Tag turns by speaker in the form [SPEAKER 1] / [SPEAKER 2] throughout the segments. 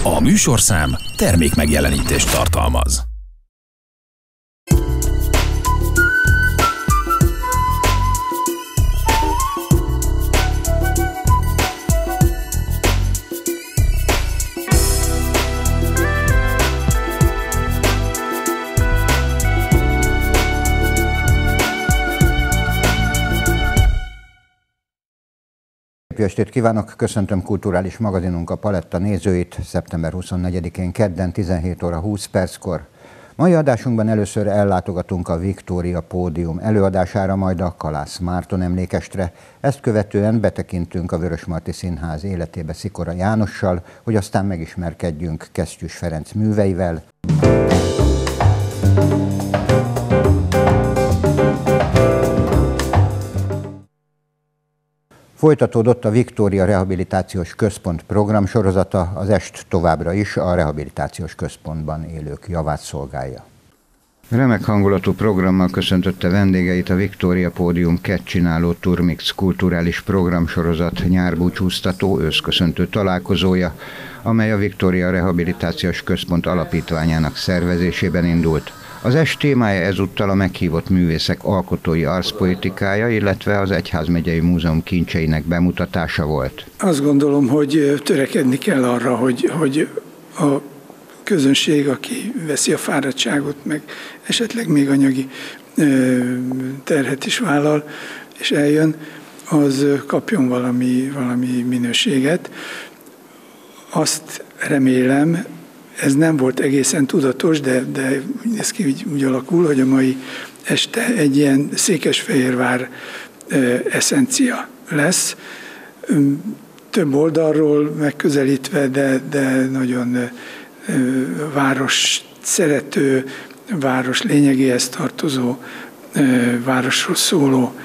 [SPEAKER 1] A műsorszám termékmegjelenítést tartalmaz.
[SPEAKER 2] Jó estét kívánok! Köszöntöm kulturális magazinunk a Paletta nézőit szeptember 24-én kedden 17 óra 20 perckor. Mai adásunkban először ellátogatunk a Viktória Pódium előadására, majd a Kalász Márton emlékestre. Ezt követően betekintünk a Vörösmarty Színház életébe Szikora Jánossal, hogy aztán megismerkedjünk Kesztyűs Ferenc műveivel. Folytatódott a Viktória Rehabilitációs Központ programsorozata, az est továbbra is a Rehabilitációs Központban élők javát szolgálja. Remek hangulatú programmal köszöntötte vendégeit a Viktória Pódium kettcsináló Turmix kulturális programsorozat nyárbúcsúztató őszköszöntő találkozója, amely a Viktória Rehabilitációs Központ alapítványának szervezésében indult. Az est témája ezúttal a meghívott művészek alkotói arszpoetikája, illetve az Egyházmegyei Múzeum kincseinek bemutatása volt.
[SPEAKER 3] Azt gondolom, hogy törekedni kell arra, hogy a közönség, aki veszi a fáradtságot, meg esetleg még anyagi terhet is vállal, és eljön, az kapjon valami minőséget. Azt remélem, ez nem volt egészen tudatos, de ez úgy alakul, hogy a mai este egy ilyen Székesfehérvár eszencia lesz. Több oldalról megközelítve, de nagyon város szerető, város lényegéhez tartozó, városról szóló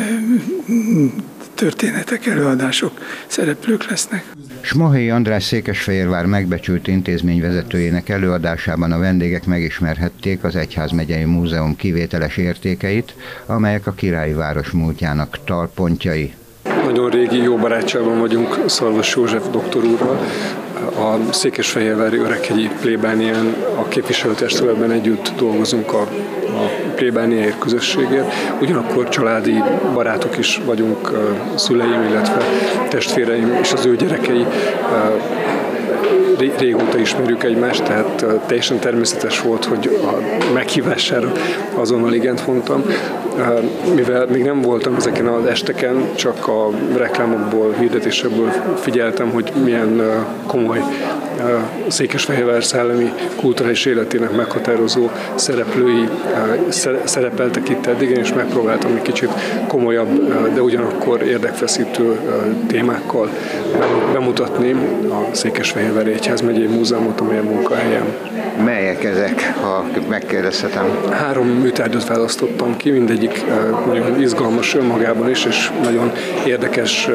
[SPEAKER 3] történetek, előadások, szereplők lesznek.
[SPEAKER 2] Smohely András Székesfehérvár megbecsült intézményvezetőjének előadásában a vendégek megismerhették az Egyházmegyei Múzeum kivételes értékeit, amelyek a királyi város múltjának talpontjai.
[SPEAKER 4] Nagyon régi jó barátságban vagyunk Szarvas József doktor úrral. A Székesfehérvári Öreghegyi plébánián a képviselőtestületben együtt dolgozunk a plébániáért közösségért. Ugyanakkor családi barátok is vagyunk, szüleim, illetve testvéreim és az ő gyerekei. Régóta ismerjük egymást, tehát teljesen természetes volt, hogy a meghívására azonnal igent mondtam. Mivel még nem voltam ezeken az esteken, csak a reklámokból, hirdetésekből figyeltem, hogy milyen komoly Székesfehérvár szellemi kulturális életének meghatározó szereplői szerepeltek itt eddig, és megpróbáltam egy kicsit komolyabb, de ugyanakkor érdekfeszítő témákkal bemutatni a Székesfehérvári Egyházmegyei Múzeumot, amelyen munkahelyem.
[SPEAKER 2] Melyek ezek, ha megkérdezhetem? 3
[SPEAKER 4] műtárgyat választottam ki, mindegyik nagyon izgalmas önmagában is, és nagyon érdekes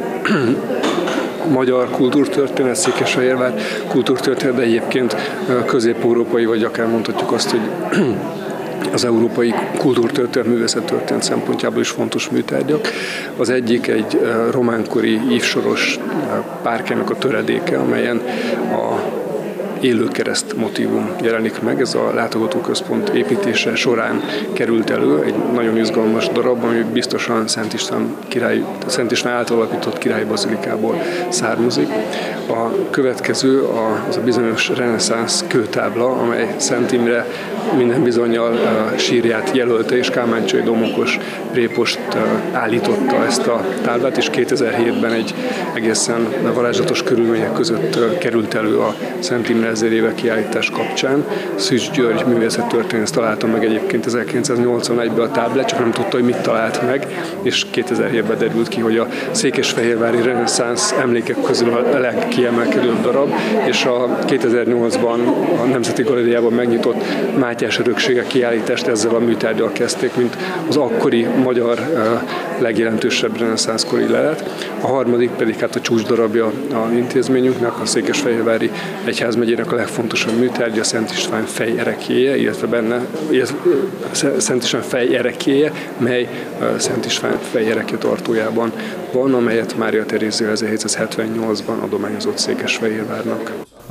[SPEAKER 4] magyar kultúrtörténet, Székesfehérvár kultúrtörténet, de egyébként közép-európai, vagy akár mondhatjuk azt, hogy az európai kultúrtörténet, művészettörténet szempontjából is fontos műtárgyak. Az egyik egy románkori ívsoros párkának a töredéke, amelyen a élőkereszt motívum jelenik meg. Ez a látogatóközpont építése során került elő, egy nagyon izgalmas darab, ami biztosan Szent István által alapított királyi bazilikából származik. A következő az a bizonyos reneszánsz kőtábla, amely Szent Imre minden bizonnyal sírját jelölte, és Kálmáncsai Domokos prépost állította ezt a táblát, és 2007-ben egy egészen varázslatos körülmények között került elő a Szent Imre 1000 éve kiállítás kapcsán. Szűcs György művészettörténész találta meg egyébként 1981-ben a táblát, csak nem tudta, hogy mit talált meg, és 2007-ben derült ki, hogy a székesfehérvári reneszánsz emlékek közül a legkiemelkedőbb darab, és a 2008-ban a Nemzeti Galériában megnyitott Mátyás öröksége kiállítást ezzel a műtárggyal kezdték, mint az akkori magyar legjelentősebb reneszánszkori lelet. A harmadik pedig hát a csúcsdarabja az intézményünknek, a Székesfehérvári Egyházmegyének a legfontosabb műtárgya, Szent István fejerekjéje, illetve Szent István fejerekjéje, mely Szent István fejereke tartójában van, amelyet Mária Terézia 1778-ban adományozott Székesfehérvárnak.
[SPEAKER 2] A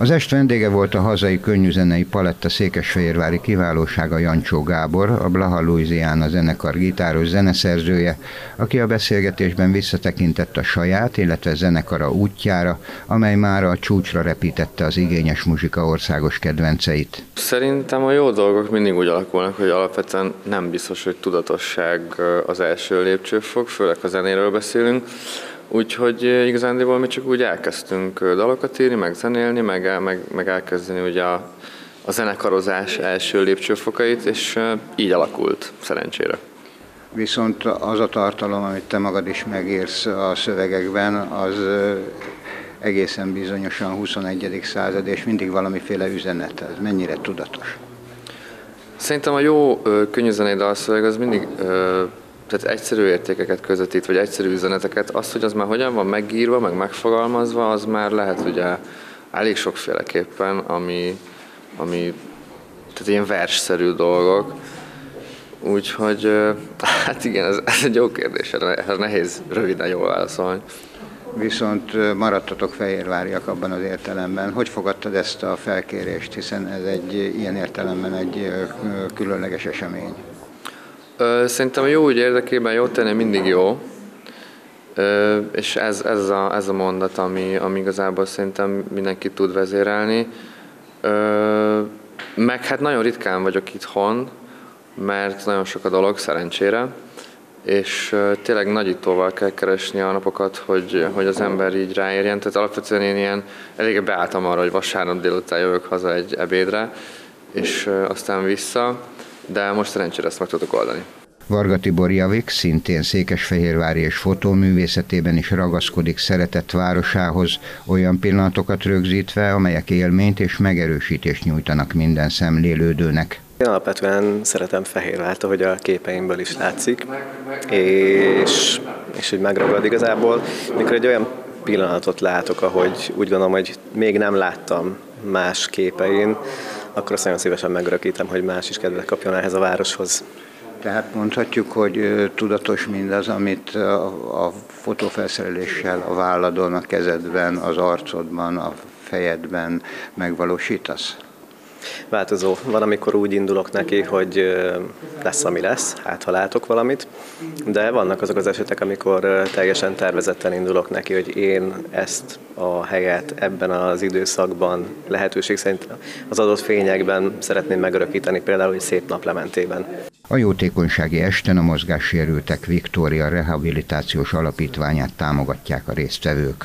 [SPEAKER 2] Az est vendége volt a hazai könnyűzenei paletta székesfehérvári kiválósága Jancsó Gábor, a Blaha Louisiana zenekar gitáros zeneszerzője, aki a beszélgetésben visszatekintett a saját, illetve zenekara útjára, amely mára a csúcsra repítette az igényes muzsika országos kedvenceit.
[SPEAKER 5] Szerintem a jó dolgok mindig úgy alakulnak, hogy alapvetően nem biztos, hogy tudatosság az első lépcsőfok, főleg ha zenéről beszélünk. Úgyhogy igazándiból mi csak úgy elkezdtünk dalokat írni, meg zenélni, meg elkezdeni ugye a zenekarozás első lépcsőfokait, és így alakult, szerencsére.
[SPEAKER 2] Viszont az a tartalom, amit te magad is megírsz a szövegekben, az egészen bizonyosan 21. század, és mindig valamiféle üzenet. Ez mennyire tudatos?
[SPEAKER 5] Szerintem a jó könnyűzenei dalszöveg az mindig tehát egyszerű értékeket közvetít, vagy egyszerű üzeneteket. Az, hogy az már hogyan van megírva, meg megfogalmazva, az már lehet ugye elég sokféleképpen, ami tehát ilyen versszerű dolgok. Úgyhogy hát igen, ez egy jó kérdés, ez nehéz röviden jól válaszolni.
[SPEAKER 2] Viszont maradtatok fehérváriak abban az értelemben. Hogy fogadtad ezt a felkérést, hiszen ez egy ilyen értelemben egy különleges esemény?
[SPEAKER 5] Szerintem a jó ügy érdekében jót tenni mindig jó, és ez a mondat, ami igazából szerintem mindenki tud vezérelni. Meg hát nagyon ritkán vagyok itthon, mert nagyon sok a dolog, szerencsére, és tényleg nagyítóval kell keresni a napokat, hogy az ember így ráérjen. Tehát alapvetően én ilyen eléggé beálltam arra, hogy vasárnap délután jövök haza egy ebédre, és aztán vissza, de most szerencsére ezt meg tudok oldani.
[SPEAKER 2] Varga Tibor Javik szintén székesfehérvári és fotóművészetében is ragaszkodik szeretett városához, olyan pillanatokat rögzítve, amelyek élményt és megerősítést nyújtanak minden szemlélődőnek.
[SPEAKER 6] Én alapvetően szeretem Fehérvárt, ahogy a képeimből is látszik, és hogy megragad igazából. Mikor egy olyan pillanatot látok, ahogy úgy gondolom, hogy még nem láttam más képein, akkor azt nagyon szívesen megörökítem, hogy más is kedvet kapjon ehhez a városhoz.
[SPEAKER 2] Tehát mondhatjuk, hogy tudatos mindaz, amit a fotófelszereléssel a válladon, a kezedben, az arcodban, a fejedben megvalósítasz?
[SPEAKER 6] Változó. Van, amikor úgy indulok neki, hogy lesz, ami lesz, hát ha látok valamit, de vannak azok az esetek, amikor teljesen tervezetten indulok neki, hogy én ezt a helyet ebben az időszakban lehetőség szerint az adott fényekben szeretném megörökíteni, például egy szép naplementében.
[SPEAKER 2] A jótékonysági esten a Mozgássérültek Viktória Rehabilitációs Alapítványát támogatják a résztvevők.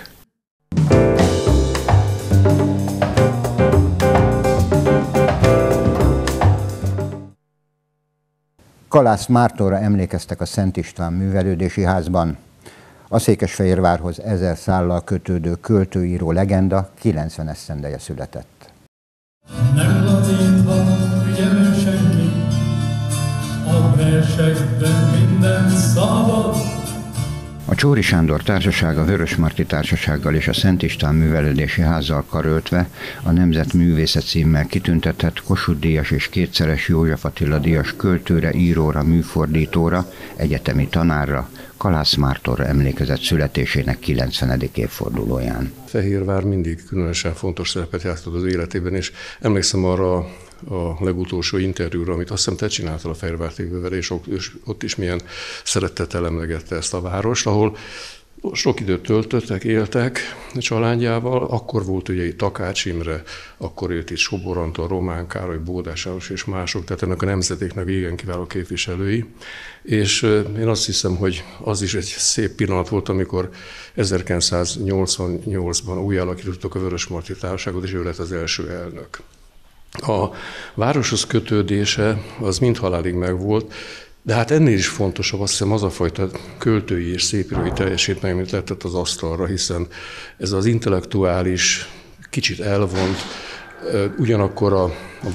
[SPEAKER 2] Kalász Mártonra emlékeztek a Szent István Művelődési Házban. A Székesfehérvárhoz 1000 szállal kötődő költőíró legenda 90 esztendeje született.
[SPEAKER 7] Nem latinban figyelő senki, a versekben minden szabad.
[SPEAKER 2] A Csóri Sándor Társaság a Vörösmarty Társasággal és a Szent István Művelődési Házzal karöltve a Nemzet Művészet címmel kitüntetett Kossuth-díjas és kétszeres József Attila díjas költőre, íróra, műfordítóra, egyetemi tanárra, Kalász Mártonra emlékezett születésének 90. évfordulóján.
[SPEAKER 4] Fehérvár mindig különösen fontos szerepet játszott az életében, és emlékszem arra a legutolsó interjúra, amit azt hiszem te csináltál a Fehérvár TV-vel, és ott is milyen szeretettel emlegette ezt a várost, ahol sok időt töltöttek, éltek a családjával, akkor volt ugye itt Takács Imre, akkor élt itt Sobor Antal, Román Károly, Bódás János és mások, tehát ennek a nemzetéknek igen kiváló képviselői. És én azt hiszem, hogy az is egy szép pillanat volt, amikor 1988-ban újjáalakítottak a Vörösmarty Társaságot, és ő lett az első elnök. A városhoz kötődése az mindhalálig megvolt, de hát ennél is fontosabb, azt hiszem, az a fajta költői és szépírói teljesítmény, amit lehetett az asztalra, hiszen ez az intellektuális, kicsit elvont, ugyanakkor a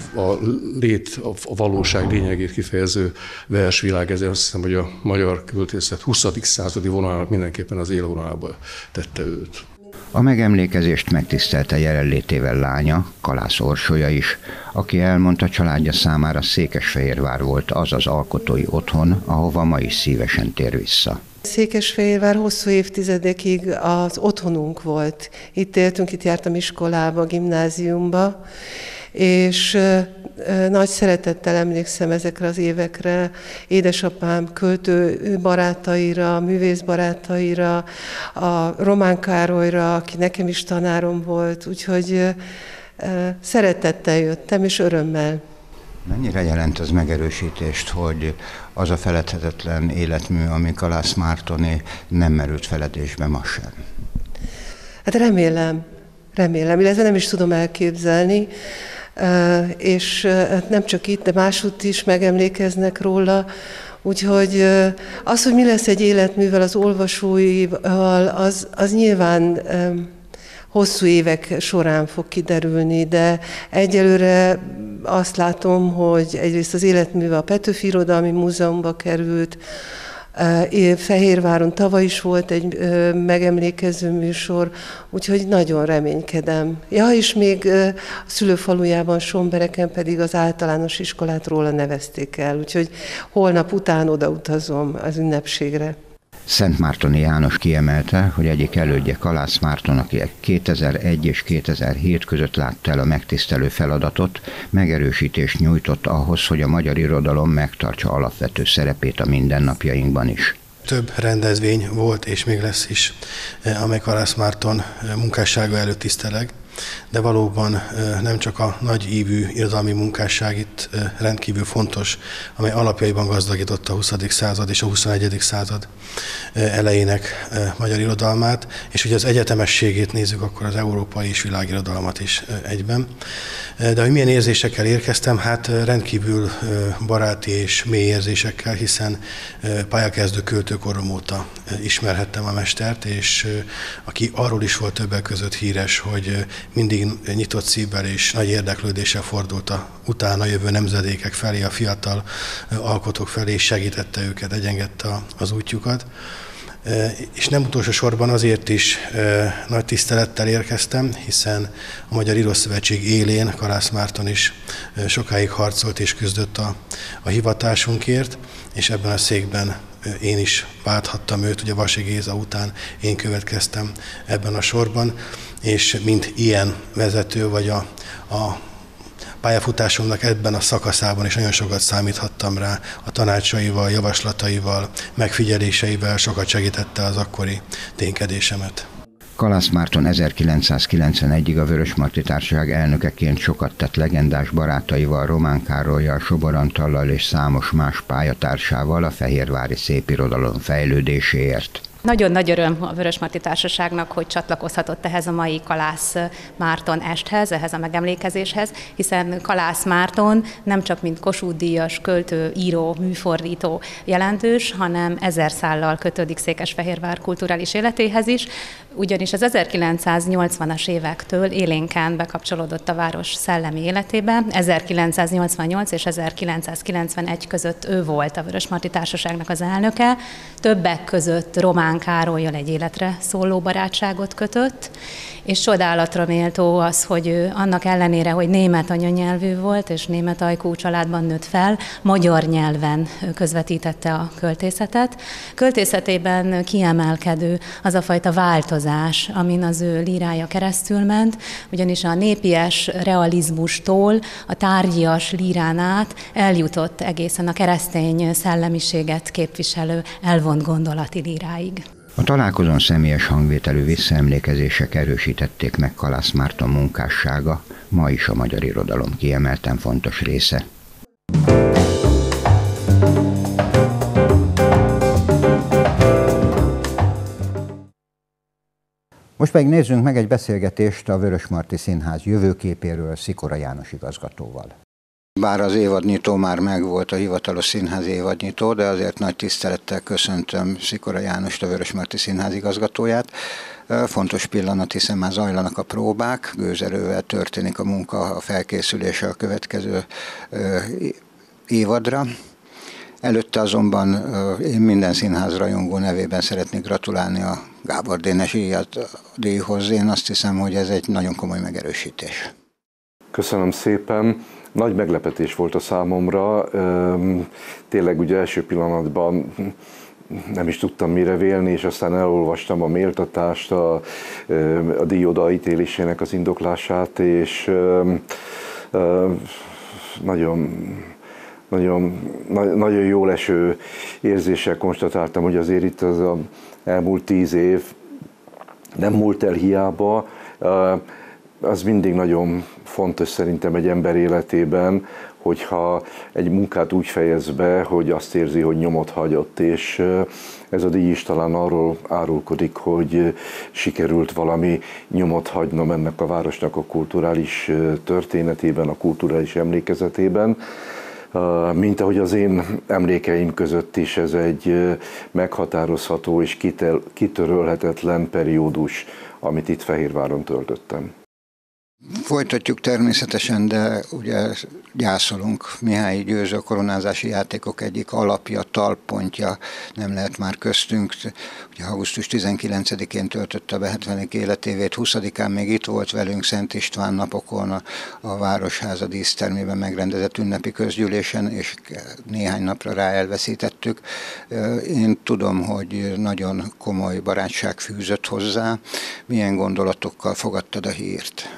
[SPEAKER 4] valóság lényegét kifejező versvilág, ezért azt hiszem, hogy a magyar költészet 20. századi vonalát mindenképpen az élvonalába tette őt.
[SPEAKER 2] A megemlékezést megtisztelte jelenlétével lánya, Kalász Orsolya is, aki elmondta, családja számára Székesfehérvár volt az az alkotói otthon, ahova ma is szívesen tér vissza.
[SPEAKER 8] Székesfehérvár hosszú évtizedekig az otthonunk volt. Itt éltünk, itt jártam iskolába, gimnáziumba, és nagy szeretettel emlékszem ezekre az évekre, édesapám költő barátaira, művész barátaira, a Román Károlyra, aki nekem is tanárom volt, úgyhogy szeretettel jöttem, és örömmel.
[SPEAKER 2] Mennyire jelent az megerősítést, hogy az a feledhetetlen életmű, ami Kalász Mártoné, nem merült feledésbe ma sem?
[SPEAKER 8] Hát remélem, illetve nem is tudom elképzelni, és nem csak itt, de másutt is megemlékeznek róla, úgyhogy az, hogy mi lesz egy életművel, az olvasóival, az nyilván hosszú évek során fog kiderülni, de egyelőre azt látom, hogy egyrészt az életműve a Petőfi Irodalmi Múzeumba került, Fehérváron tavaly is volt egy megemlékező műsor, úgyhogy nagyon reménykedem. Ja, és még a szülőfalujában, Sombereken pedig az általános iskolát róla nevezték el, úgyhogy holnap után odautazom az ünnepségre.
[SPEAKER 2] Szentmártoni János kiemelte, hogy egyik elődje Kalász Márton, aki 2001 és 2007 között látta el a megtisztelő feladatot, megerősítést nyújtott ahhoz, hogy a magyar irodalom megtartsa alapvető szerepét a mindennapjainkban is.
[SPEAKER 9] Több rendezvény volt, és még lesz is, amely Kalász Márton munkássága előtt tiszteleg, de valóban nem csak a nagy ívű irodalmi munkásság itt rendkívül fontos, amely alapjaiban gazdagította a 20. század és a 21. század elejének magyar irodalmát, és ugye az egyetemességét nézzük, akkor az európai és világirodalmat is egyben. De hogy milyen érzésekkel érkeztem, hát rendkívül baráti és mély érzésekkel, hiszen pályakezdő költőkorom óta ismerhettem a mestert, és aki arról is volt többek között híres, hogy mindig nyitott szívvel és nagy érdeklődéssel fordult a utána jövő nemzedékek felé, a fiatal alkotók felé, és segítette őket, egyengedte az útjukat. És nem utolsó sorban azért is nagy tisztelettel érkeztem, hiszen a Magyar Írószövetség élén Kalász Márton is sokáig harcolt és küzdött a hivatásunkért, és ebben a székben én is válthattam őt, ugye Vasi Géza után én következtem ebben a sorban, és mint ilyen vezető, vagy a pályafutásomnak ebben a szakaszában is nagyon sokat számíthattam rá, a tanácsaival, javaslataival, megfigyeléseivel sokat segítette az akkori ténykedésemet.
[SPEAKER 2] Kalász Márton 1991-ig a Vörösmarty Társaság elnökeként sokat tett legendás barátaival, Román Károllyal, Sobor Antallal és számos más pályatársával a fehérvári szépirodalom fejlődéséért.
[SPEAKER 10] Nagyon nagy öröm a Vörösmarty Társaságnak, hogy csatlakozhatott ehhez a mai Kalász Márton esthez, ehhez a megemlékezéshez, hiszen Kalász Márton nem csak mint Kossuth-díjas, költő, író, műfordító jelentős, hanem 1000 szállal kötődik Székesfehérvár kulturális életéhez is, ugyanis az 1980-as évektől élénken bekapcsolódott a város szellemi életébe. 1988 és 1991 között ő volt a Vörösmarty Társaságnak az elnöke, többek között Román Károllyal egy életre szóló barátságot kötött, és csodálatra méltó az, hogy ő annak ellenére, hogy német anyanyelvű volt, és német ajkú családban nőtt fel, magyar nyelven közvetítette a költészetet. Költészetében kiemelkedő az a fajta változás, amin az ő lírája keresztül ment, ugyanis a népies realizmustól a tárgyias lírán át eljutott egészen a keresztény szellemiséget képviselő elvont gondolati líráig.
[SPEAKER 2] A találkozón személyes hangvételű visszaemlékezések erősítették meg Kalász Márton munkássága, ma is a magyar irodalom kiemelten fontos része. Most pedig nézzünk meg egy beszélgetést a Vörösmarty Színház jövőképéről Szikora János igazgatóval. Bár az évadnyitó már megvolt, a hivatalos színház évadnyitó, de azért nagy tisztelettel köszöntöm Szikora Jánost, a Vörösmarty Színház igazgatóját. Fontos pillanat, hiszen már zajlanak a próbák, gőzerővel történik a munka, a felkészülése a következő évadra. Előtte azonban én minden színház rajongó nevében szeretnék gratulálni a Gábor Dénes díjhoz. Én azt hiszem, hogy ez egy nagyon komoly megerősítés.
[SPEAKER 11] Köszönöm szépen. Nagy meglepetés volt a számomra. Tényleg ugye első pillanatban nem is tudtam mire vélni, és aztán elolvastam a méltatást, a díj odaítélésének az indoklását, és nagyon jól eső érzéssel konstatáltam, hogy azért itt az elmúlt 10 év nem múlt el hiába. Az mindig nagyon fontos szerintem egy ember életében, hogyha egy munkát úgy fejez be, hogy azt érzi, hogy nyomot hagyott, és ez a díj is talán arról árulkodik, hogy sikerült valami nyomot hagynom ennek a városnak a kulturális történetében, a kulturális emlékezetében, mint ahogy az én emlékeim között is ez egy meghatározható és kitörölhetetlen periódus, amit itt Fehérváron töltöttem.
[SPEAKER 2] Folytatjuk természetesen, de ugye gyászolunk. Mihályi Győző, a koronázási játékok egyik alapja, talppontja nem lehet már köztünk. Ugye augusztus 19-én töltötte be 70. életévét, 20-án még itt volt velünk Szent István napokon a Városháza dísztermében megrendezett ünnepi közgyűlésen, és néhány napra rá elveszítettük. Én tudom, hogy nagyon komoly barátság fűzött hozzá. Milyen gondolatokkal fogadtad a hírt?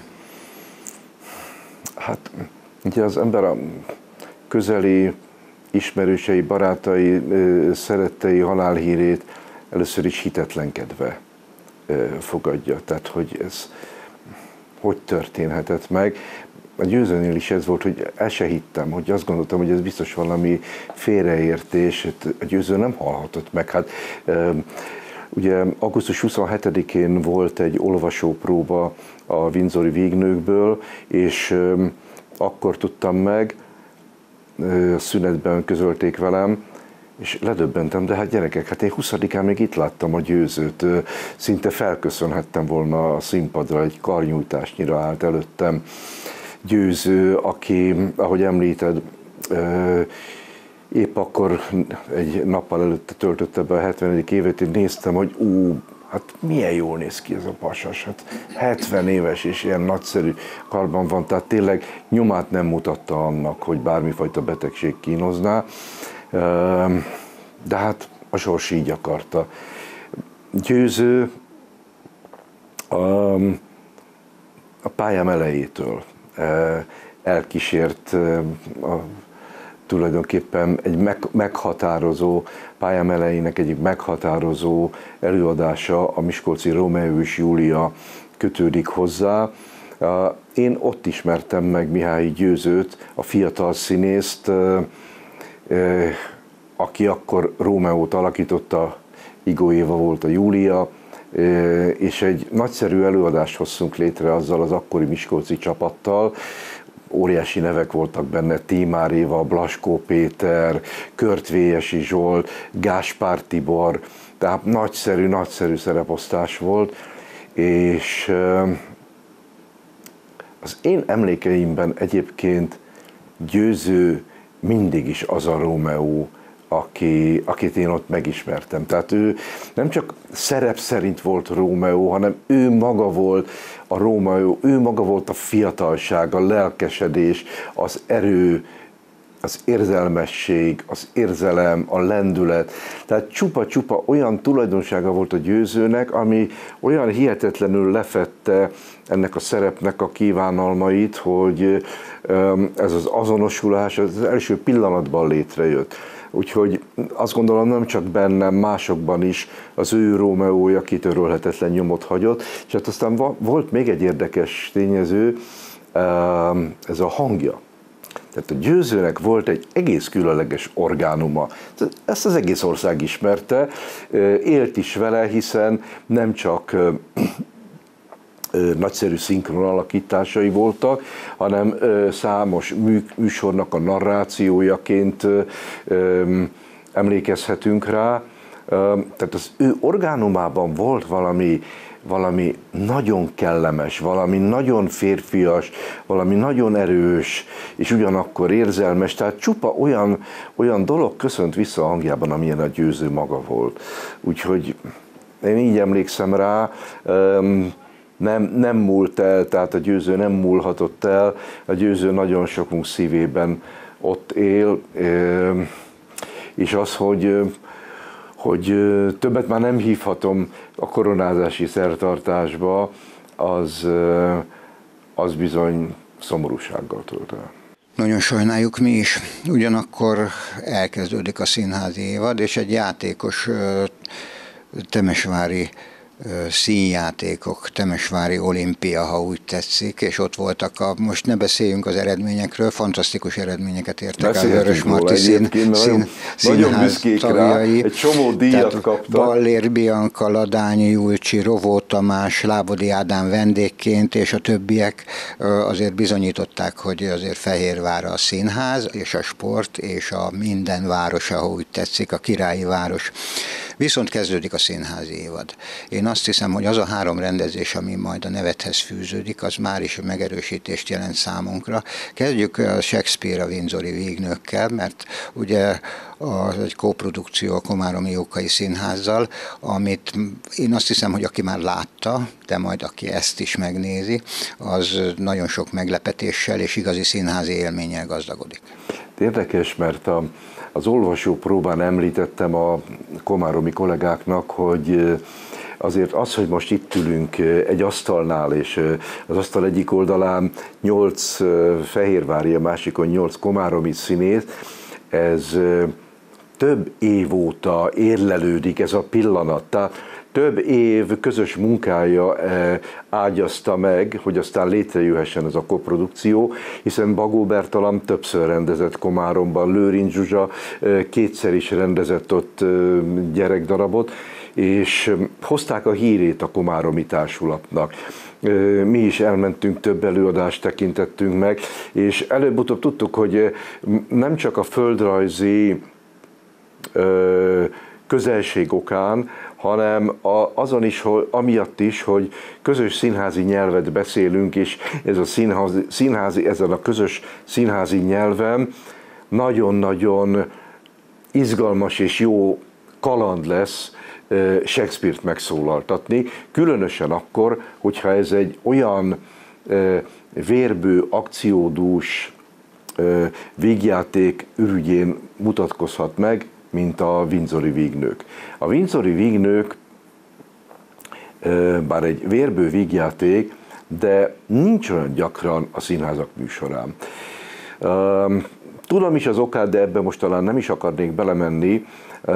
[SPEAKER 11] Hát ugye az ember a közeli ismerősei, barátai, szerettei halálhírét először is hitetlenkedve fogadja. Tehát, hogy ez hogy történhetett meg. A Győzőnél is ez volt, hogy el se hittem, hogy azt gondoltam, hogy ez biztos valami félreértés, a Győző nem halhatott meg. Hát, ugye augusztus 27-én volt egy olvasópróba a Windsori Vígnőkből, és akkor tudtam meg, szünetben közölték velem, és ledöbbentem, de hát gyerekek, hát én 20-án még itt láttam a Győzőt, szinte felköszönhettem volna a színpadra, egy karnyújtásnyira állt előttem Győző, aki, ahogy említed, épp akkor egy nappal előtte töltötte be a 70. évet, én néztem, hogy hát milyen jól néz ki ez a pasas, hát 70 éves és ilyen nagyszerű karban van, tehát tényleg nyomát nem mutatta annak, hogy bármifajta betegség kínozná, de hát a sors így akarta. Győző a pályám elejétől elkísért tulajdonképpen egy meghatározó, pályám elejének egyik meghatározó előadása, a miskolci Rómeó és Júlia kötődik hozzá. Én ott ismertem meg Mihályi Győzőt, a fiatal színészt, aki akkor Rómeót alakította, Igó Éva volt a Júlia, és egy nagyszerű előadást hoztunk létre azzal az akkori miskolci csapattal. Óriási nevek voltak benne, Tímár Éva, Blaskó Péter, Körtvélyesi Zsolt, Gáspár Tibor, tehát nagyszerű szereposztás volt, és az én emlékeimben egyébként Győző mindig is az a Rómeó, akit én ott megismertem. Tehát ő nem csak szerep szerint volt Rómeó, hanem ő maga volt a Rómeó, ő maga volt a fiatalság, a lelkesedés, az erő, az érzelmesség, az érzelem, a lendület. Tehát csupa-csupa olyan tulajdonsága volt a Győzőnek, ami olyan hihetetlenül lefedte ennek a szerepnek a kívánalmait, hogy ez az azonosulás az első pillanatban létrejött. Úgyhogy azt gondolom, nem csak bennem, másokban is az ő Rómeója kitörölhetetlen nyomot hagyott. És hát aztán volt még egy érdekes tényező, ez a hangja. Tehát a Győzőnek volt egy egész különleges orgánuma. Ezt az egész ország ismerte, élt is vele, hiszen nem csak nagyszerű szinkron alakításai voltak, hanem számos műsornak a narrációjaként emlékezhetünk rá. Tehát az ő orgánumában volt valami nagyon kellemes, valami nagyon férfias, valami nagyon erős, és ugyanakkor érzelmes, tehát csupa olyan dolog köszönt vissza a hangjában, amilyen a Győző maga volt. Úgyhogy én így emlékszem rá, nem múlt el, tehát a Győző nem múlhatott el, a Győző nagyon sokunk szívében ott él, és az, hogy többet már nem hívhatom a koronázási szertartásba, az bizony szomorúsággal tölt el.
[SPEAKER 2] Nagyon sajnáljuk mi is. Ugyanakkor elkezdődik a színházi évad, és egy játékos temesvári színjátékok, temesvári olimpia, ha úgy tetszik, és ott voltak most ne beszéljünk az eredményekről, fantasztikus eredményeket értek el Vörösmarty színház tagjai.
[SPEAKER 11] Egy csomó díjat kaptak.
[SPEAKER 2] Ballér Bianca, Ladányi Julcsi, Rovó Tamás, Lábodi Ádám vendégként, és a többiek azért bizonyították, hogy azért Fehérvár a színház, és a sport, és a minden városa, ha úgy tetszik, a királyi város. Viszont kezdődik a színházi évad. Én azt hiszem, hogy az a 3 rendezés, ami majd a nevethez fűződik, az már is megerősítést jelent számunkra. Kezdjük a Shakespeare a Windsori Vígnőkkel, mert ugye az egy kóprodukció a Komáromi Jókai Színházzal, amit én azt hiszem, hogy aki már látta, de majd aki ezt is megnézi, az nagyon sok meglepetéssel és igazi színházi élménnyel gazdagodik.
[SPEAKER 11] Érdekes, mert az olvasópróbán említettem a komáromi kollégáknak, hogy azért az, hogy most itt ülünk egy asztalnál, és az asztal egyik oldalán 8 fehérvári, a másikon 8 komáromi színész, ez több év óta érlelődik ez a pillanat. Tehát több év közös munkája ágyazta meg, hogy aztán létrejöhessen ez a koprodukció, hiszen Bagó Bertalan többször rendezett Komáromban, Lőrinc Zsuzsa kétszer is rendezett ott gyerekdarabot, és hozták a hírét a komáromi társulatnak. Mi is elmentünk, több előadást tekintettünk meg, és előbb-utóbb tudtuk, hogy nem csak a földrajzi közelség okán, hanem azon is, hogy amiatt is, hogy közös színházi nyelvet beszélünk, és ez a ezen a közös színházi nyelven nagyon-nagyon izgalmas és jó kaland lesz Shakespeare-t megszólaltatni, különösen akkor, hogyha ez egy olyan vérbő, akciódús vígjáték ürügyén mutatkozhat meg, mint a Windsori Vígnők. A Windsori Vígnők bár egy vérbő vígjáték, de nincs olyan gyakran a színházak műsorán. Tudom is az okát, de ebbe most talán nem is akarnék belemenni,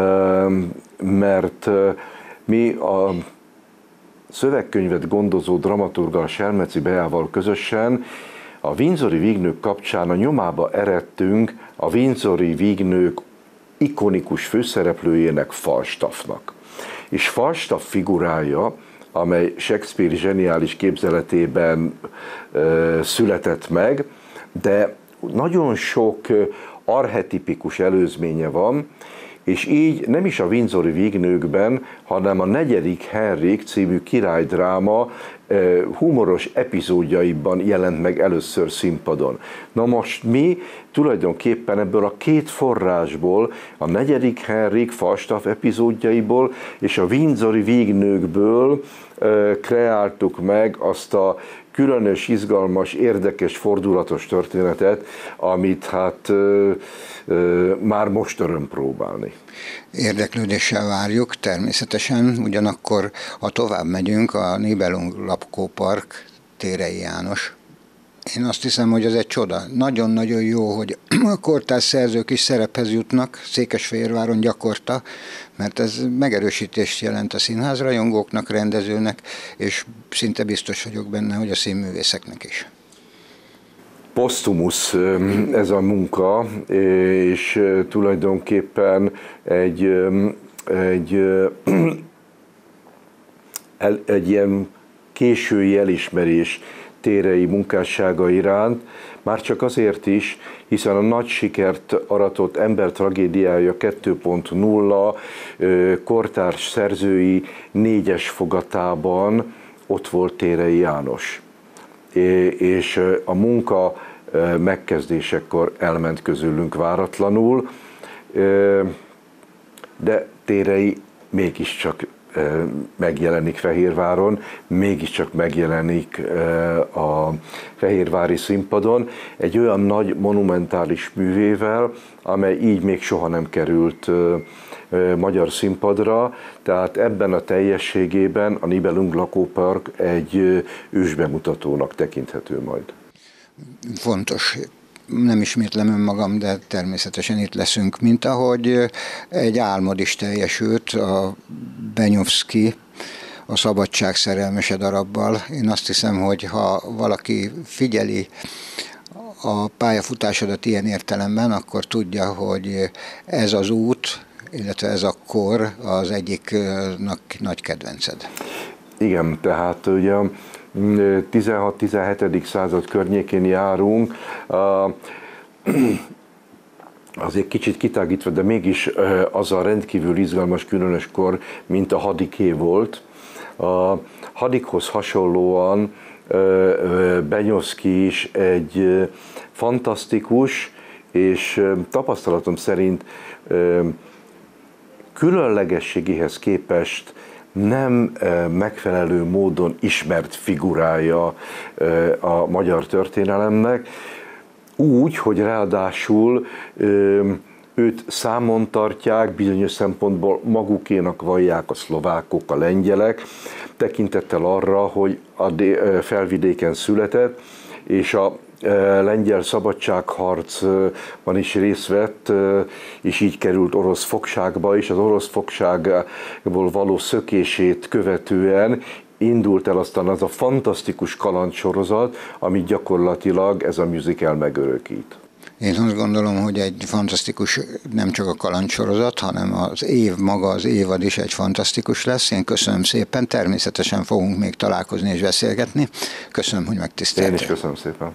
[SPEAKER 11] mert mi a szövegkönyvet gondozó dramaturggal, Selmeci Beával közösen a Windsori Vígnők kapcsán a nyomába eredtünk a Windsori Vígnők ikonikus főszereplőjének, Falstaffnak. És Falstaff figurája, amely Shakespeare zseniális képzeletében született meg, de nagyon sok archetipikus előzménye van, és így nem is a Windsori Vígnőkben, hanem a 4. Henrik című királydráma humoros epizódjaiban jelent meg először színpadon. Na most mi tulajdonképpen ebből a 2 forrásból, a 4. Henrik Falstaff epizódjaiból és a Windsori Vígnőkből kreáltuk meg azt a különös, izgalmas, érdekes, fordulatos történetet, amit hát már most öröm próbálni.
[SPEAKER 2] Érdeklődéssel várjuk, természetesen, ugyanakkor, ha tovább megyünk, a Nibelunglapkó-park, Térei János. Én azt hiszem, hogy ez egy csoda. Nagyon-nagyon jó, hogy a kortárs szerzők is szerephez jutnak, Székesfehérváron gyakorta, mert ez megerősítést jelent a színházrajongóknak, rendezőnek, és szinte biztos vagyok benne, hogy a színművészeknek is.
[SPEAKER 11] Posztumusz ez a munka, és tulajdonképpen egy ilyen késői elismerés Térei munkássága iránt, már csak azért is, hiszen a nagy sikert aratott Ember tragédiája 2.0 kortárs szerzői 4-es fogatában ott volt Térei János. És a munka megkezdésekor elment közülünk váratlanul, de Térei mégiscsak megjelenik Fehérváron, mégiscsak megjelenik a fehérvári színpadon egy olyan nagy monumentális művével, amely így még soha nem került magyar színpadra, tehát ebben a teljességében a Nibelung lakópark egy ősbemutatónak tekinthető majd.
[SPEAKER 2] Fontos. Nem ismétlem önmagam, de természetesen itt leszünk, mint ahogy egy álmod is teljesült, a Benyovszky, a Szabadság szerelmese darabbal. Én azt hiszem, hogy ha valaki figyeli a pályafutásodat ilyen értelemben, akkor tudja, hogy ez az út, illetve ez a kor az egyik nagy kedvenced.
[SPEAKER 11] Igen, tehát ugye 16-17. Század környékén járunk, azért kicsit kitágítva, de mégis az a rendkívül izgalmas, különös kor, mint a hadiké volt. A hadikhoz hasonlóan Benyovszky is egy fantasztikus, és tapasztalatom szerint különlegességéhez képest nem megfelelő módon ismert figurája a magyar történelemnek, úgy, hogy ráadásul őt számon tartják, bizonyos szempontból magukénak vallják a szlovákok, a lengyelek, tekintettel arra, hogy a felvidéken született, és a lengyel szabadságharcban is részt vett, és így került orosz fogságba, és az orosz fogságból való szökését követően indult el aztán az a fantasztikus kalandsorozat, amit gyakorlatilag ez a musical megörökít.
[SPEAKER 2] Én azt gondolom, hogy egy fantasztikus, nem csak a kalandsorozat, hanem az év, maga az évad is egy fantasztikus lesz. Én köszönöm szépen, természetesen fogunk még találkozni és beszélgetni. Köszönöm, hogy megtiszteltél.
[SPEAKER 11] Én is köszönöm szépen.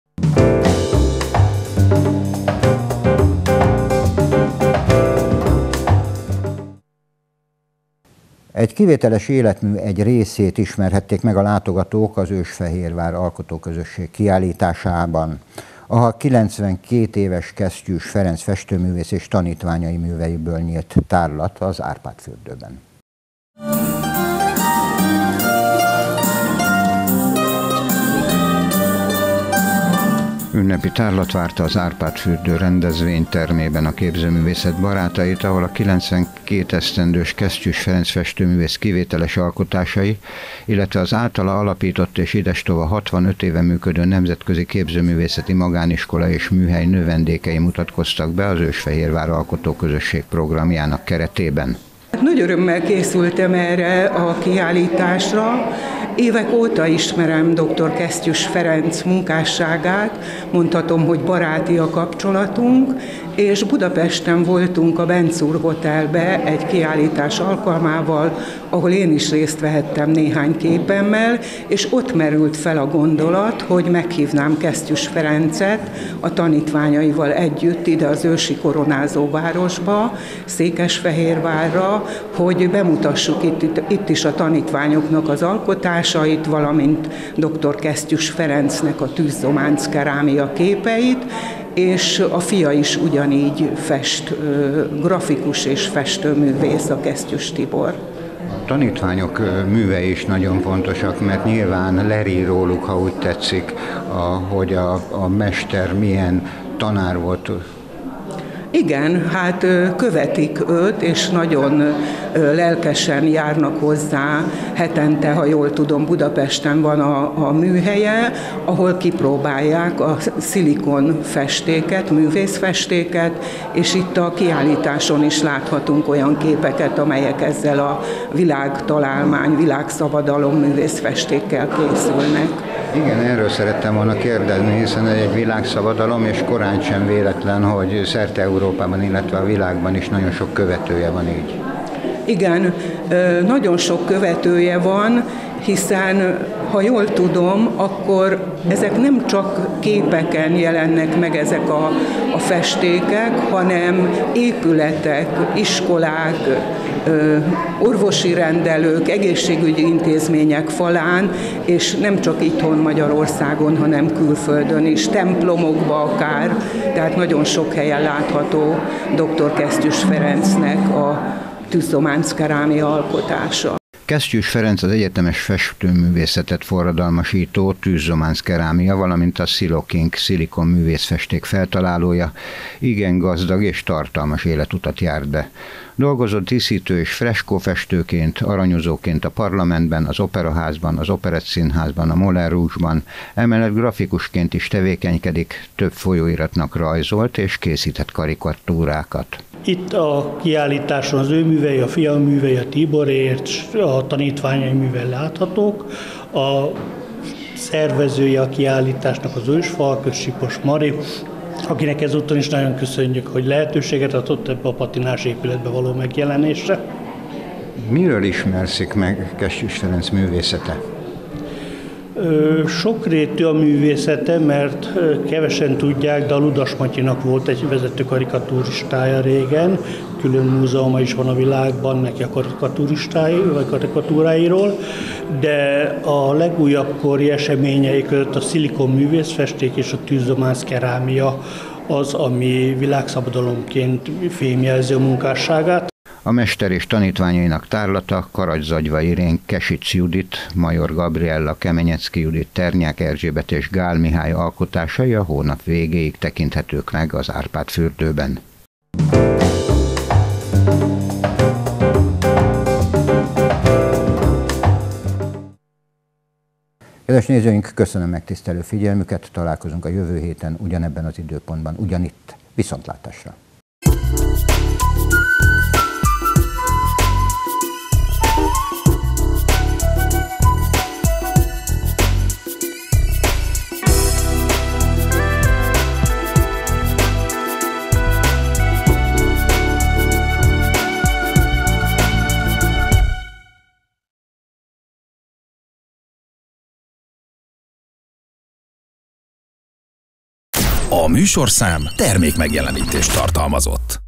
[SPEAKER 2] Egy kivételes életmű egy részét ismerhették meg a látogatók az Ősfehérvár Alkotóközösség kiállításában. A 92 éves Kesztyűs Ferenc festőművész és tanítványai műveiből nyílt tárlat az Árpád-fürdőben. Ünnepi tárlat várta az Árpád-fürdő rendezvénytermében a képzőművészet barátait, ahol a 92 esztendős Kesztyűs Ferenc festőművész kivételes alkotásai, illetve az általa alapított és idestova 65 éve működő Nemzetközi Képzőművészeti Magániskola és Műhely növendékei mutatkoztak be az Ősfehérvár Alkotóközösség programjának keretében.
[SPEAKER 12] Nagy örömmel készültem erre a kiállításra. Évek óta ismerem dr. Kesztyűs Ferenc munkásságát, mondhatom, hogy baráti a kapcsolatunk, és Budapesten voltunk a Bencúr Hotelbe egy kiállítás alkalmával, ahol én is részt vehettem néhány képemmel, és ott merült fel a gondolat, hogy meghívnám Kesztyűs Ferencet a tanítványaival együtt ide az ősi koronázóvárosba, Székesfehérvárra, hogy bemutassuk itt is a tanítványoknak az alkotásait, valamint dr. Kesztyűs Ferencnek a tűzzománc kerámia képeit, és a fia is ugyanígy fest, grafikus és festőművész, a Kesztyűs Tibor.
[SPEAKER 2] A tanítványok művei is nagyon fontosak, mert nyilván lerír róluk, ha úgy tetszik, hogy a mester milyen tanár volt.
[SPEAKER 12] Igen, hát követik őt, és nagyon lelkesen járnak hozzá. Hetente, ha jól tudom, Budapesten van a műhelye, ahol kipróbálják a szilikon festéket, művészfestéket, és itt a kiállításon is láthatunk olyan képeket, amelyek ezzel a világtalálmány, világszabadalom művészfestékkel készülnek.
[SPEAKER 2] Igen, erről szerettem volna kérdezni, hiszen egy világszabadalom, és korán sem véletlen, hogy szerte Európában, illetve a világban is nagyon sok követője van így.
[SPEAKER 12] Igen, nagyon sok követője van, hiszen ha jól tudom, akkor ezek nem csak képeken jelennek meg ezek a festékek, hanem épületek, iskolák, orvosi rendelők, egészségügyi intézmények falán, és nem csak itthon Magyarországon, hanem külföldön is, templomokba akár, tehát nagyon sok helyen látható dr. Kesztyűs Ferencnek a tűzdománc-kerámia alkotása.
[SPEAKER 2] Kesztyűs Ferenc az egyetemes festőművészetet forradalmasító tűzzománc-kerámia, valamint a Siloking szilikon művészfesték feltalálója, igen gazdag és tartalmas életutat járt be. Dolgozott díszítő és freskófestőként, aranyozóként a Parlamentben, az Operaházban, az Operettszínházban, a Moulin Rouge-ban, emellett grafikusként is tevékenykedik, több folyóiratnak rajzolt és készített karikatúrákat.
[SPEAKER 13] Itt a kiállításon az ő művei, a fiam művei, a Tiborért, a tanítványai művei láthatók. A szervezője a kiállításnak az ősfalk, Sipos Mari, akinek ezúton is nagyon köszönjük, hogy lehetőséget adott ebbe a patinás épületbe való megjelenésre.
[SPEAKER 2] Miről ismerszik meg Kesztyűs Ferenc művészete?
[SPEAKER 13] Sokrétű a művészete, mert kevesen tudják, de a Ludas Matyinak volt egy vezető karikaturistája régen, külön múzeuma is van a világban neki a karikatúráiról, de a legújabb kori eseményei között a szilikon művészfesték és a tűzzománc-kerámia az, ami világszabadalomként fémjelzi a munkásságát.
[SPEAKER 2] A mester és tanítványainak tárlata Karacs-Zagyva Irén, Kesics Judit, Major Gabriella, Kemenyecki Judit, Ternyák Erzsébet és Gál Mihály alkotásai a hónap végéig tekinthetők meg az Árpád-fürdőben. Kedves nézőink, köszönöm megtisztelő figyelmüket, találkozunk a jövő héten ugyanebben az időpontban, ugyanitt. Viszontlátásra!
[SPEAKER 1] A műsorszám termékmegjelenítést tartalmazott.